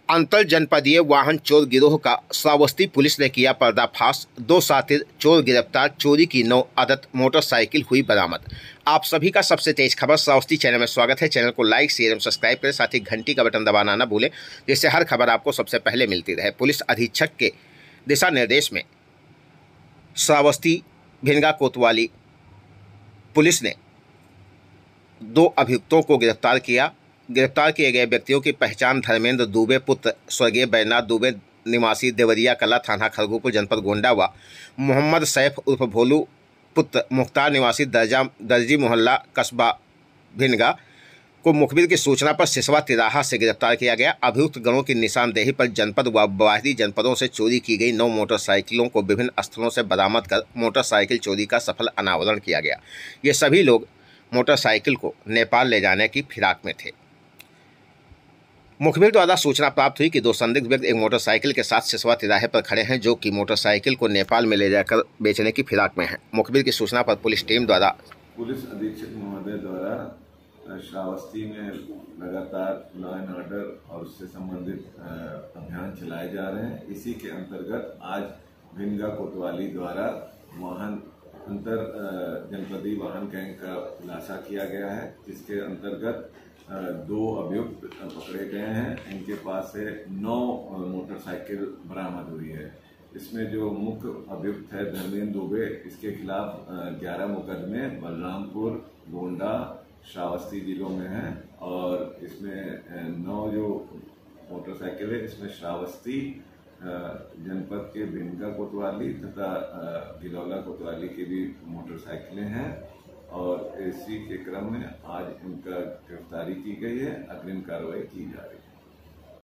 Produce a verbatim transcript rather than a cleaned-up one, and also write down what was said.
अंतर जनपदीय वाहन चोर गिरोह का श्रावस्ती पुलिस ने किया पर्दाफाश। दो शातिर चोर गिरफ्तार, चोरी की नौ आदत मोटरसाइकिल हुई बरामद। आप सभी का सबसे तेज खबर श्रावस्ती चैनल में स्वागत है। चैनल को लाइक शेयर एवं सब्सक्राइब करें, साथ ही घंटी का बटन दबाना न भूलें, जिससे हर खबर आपको सबसे पहले मिलती रहे। पुलिस अधीक्षक के दिशा निर्देश में श्रावस्ती भिनगा कोतवाली पुलिस ने दो अभियुक्तों को गिरफ्तार किया। गिरफ्तार किए गए व्यक्तियों की पहचान धर्मेंद्र दुबे पुत्र स्वर्गीय बैजनाथ दुबे निवासी देवरिया कला थाना खरगोपुर जनपद गोंडा व मोहम्मद सैफ उर्फ भोलू पुत्र मुख्तार निवासी दर्जा दर्जी मोहल्ला कस्बा भिनगा को मुखबिर की सूचना पर सिसवा तिराहा से गिरफ्तार किया गया। अभियुक्त गणों की निशानदेही पर जनपद व बाहरी जनपदों से चोरी की गई नौ मोटरसाइकिलों को विभिन्न स्थलों से बरामद कर मोटरसाइकिल चोरी का सफल अनावरण किया गया। ये सभी लोग मोटरसाइकिल को नेपाल ले जाने की फिराक में थे। मुखबिर द्वारा सूचना प्राप्त हुई कि दो संदिग्ध व्यक्ति एक मोटरसाइकिल के साथ सिसवा तिराहे पर खड़े हैं, जो कि मोटरसाइकिल को नेपाल में ले जाकर बेचने की फिराक में हैं। मुखबिर की सूचना पर पुलिस टीम द्वारा पुलिस अधीक्षक महोदय द्वारा श्रावस्ती में लगातार लॉ एंड ऑर्डर और उससे संबंधित अभियान चलाए जा रहे हैं। इसी के अंतर्गत आज भिनगा कोतवाली द्वारा वाहन अंतर जनपदीय वाहन गैंग का खुलासा किया गया है, जिसके अंतर्गत दो अभियुक्त पकड़े गए हैं। इनके पास से नौ मोटरसाइकिल बरामद हुई है। इसमें जो मुख्य अभियुक्त है धर्मेंद्र दुबे, इसके खिलाफ ग्यारह मुकदमे बलरामपुर, गोंडा, श्रावस्ती जिलों में हैं और इसमें नौ जो मोटरसाइकिल है इसमें श्रावस्ती जनपद के भिनगा कोतवाली तथा गिलौला कोतवाली की भी मोटरसाइकिलें हैं और इसी के क्रम में आज इनका गिरफ्तारी की गई है। अग्रिम कार्रवाई की जा रही है।